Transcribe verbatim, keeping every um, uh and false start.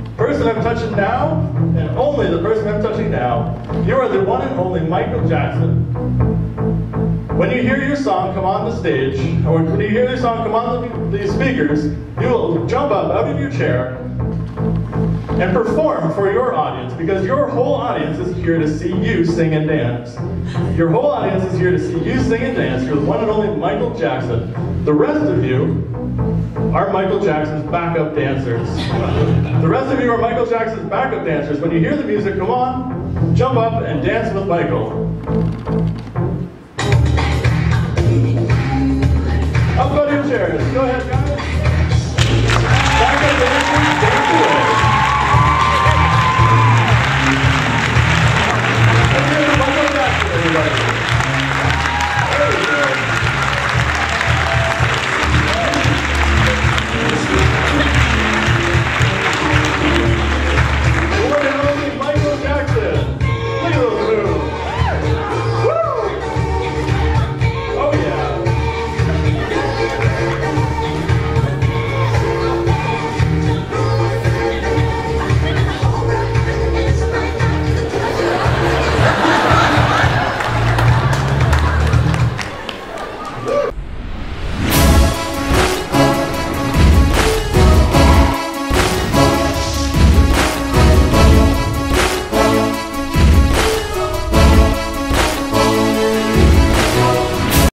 Person I'm touching now, and only the person I'm touching now, you are the one and only Michael Jackson. When you hear your song come on the stage, or when you hear your song come on the, the speakers, you will jump up out of your chair and perform for your audience, because your whole audience is here to see you sing and dance. Your whole audience is here to see you sing and dance. You're the one and only Michael Jackson. The rest of you are Michael Jackson's backup dancers. The rest of you are Michael Jackson's backup dancers. When you hear the music, come on, jump up and dance with Michael. Up on your chairs. Go ahead, guys. Backup dancers, dance away.